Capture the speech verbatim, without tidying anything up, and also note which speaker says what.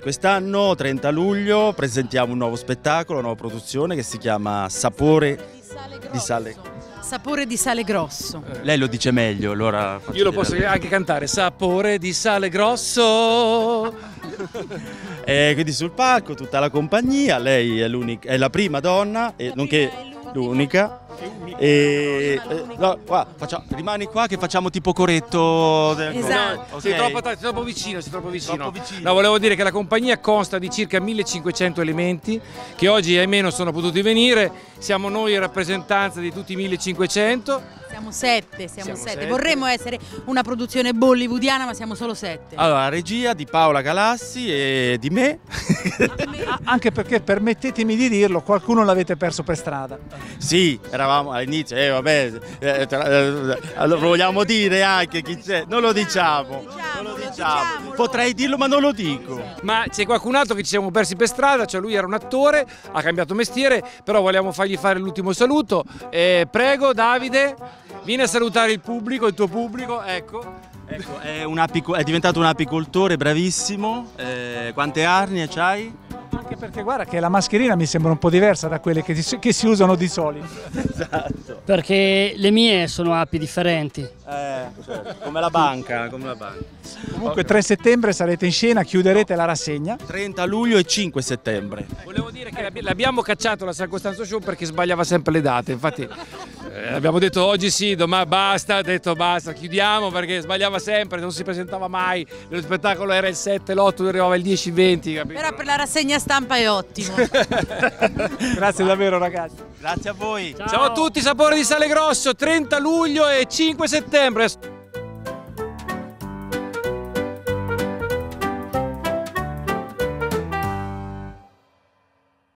Speaker 1: quest'anno, trenta luglio, presentiamo un nuovo spettacolo, una nuova produzione che si chiama Sapore di Sale Grosso.
Speaker 2: Sapore di Sale Grosso.
Speaker 1: Lei lo dice meglio, allora faccio
Speaker 3: Io lo posso
Speaker 1: dire.
Speaker 3: anche cantare. Sapore di sale grosso.
Speaker 1: E quindi sul palco tutta la compagnia, lei è, l'unica, è la prima donna, e nonché l'unica. E eh, no, qua, facciamo, rimani qua che facciamo tipo coretto del...
Speaker 2: Esatto.
Speaker 1: Ok.
Speaker 3: Sei troppo, sei troppo vicino, sei troppo vicino.
Speaker 1: Troppo vicino.
Speaker 3: No, volevo dire che la compagnia consta di circa millecinquecento elementi che oggi ahimè non sono potuti venire. Siamo noi in rappresentanza di tutti i millecinquecento.
Speaker 2: Siamo sette, siamo,
Speaker 1: Siamo
Speaker 2: sette.
Speaker 1: sette.
Speaker 2: Vorremmo essere una produzione bollywoodiana, ma siamo solo sette.
Speaker 1: Allora, regia di Paola Galassi e di me.
Speaker 4: Anche perché, permettetemi di dirlo, qualcuno l'avete perso per strada.
Speaker 1: Sì, eravamo all'inizio, eh vabbè, eh, tra- eh, allora, vogliamo dire anche chi c'è, non lo diciamo, non lo diciamo,
Speaker 2: diciamolo.
Speaker 1: potrei dirlo ma non lo dico.
Speaker 3: Ma c'è qualcun altro che ci siamo persi per strada, cioè lui era un attore, ha cambiato mestiere, però vogliamo fargli fare l'ultimo saluto. Eh, prego Davide, vieni a salutare il pubblico, il tuo pubblico, ecco.
Speaker 1: Ecco, è, un apico- è diventato un apicoltore bravissimo, eh, quante arnie c'hai?
Speaker 4: Anche perché guarda che la mascherina mi sembra un po' diversa da quelle che si, che si usano di solito.
Speaker 1: Esatto.
Speaker 5: Perché le mie sono api differenti.
Speaker 1: Eh, certo, come la banca, come la banca.
Speaker 4: Comunque tre settembre sarete in scena, chiuderete la rassegna.
Speaker 1: trenta luglio e cinque settembre.
Speaker 3: Volevo dire che l'abbi- l'abbiamo cacciato la San Costanzo Show perché sbagliava sempre le date, infatti eh, abbiamo detto oggi sì, domani basta, ha detto basta, chiudiamo perché sbagliava sempre, non si presentava mai, lo spettacolo era il sette, l'otto, arrivava il dieci, il venti, capito?
Speaker 2: Però per la rassegna stampa è ottimo.
Speaker 4: Grazie davvero ragazzi.
Speaker 1: Grazie a voi.
Speaker 3: Ciao a tutti, Sapore di Sale Grosso, trenta luglio e cinque settembre.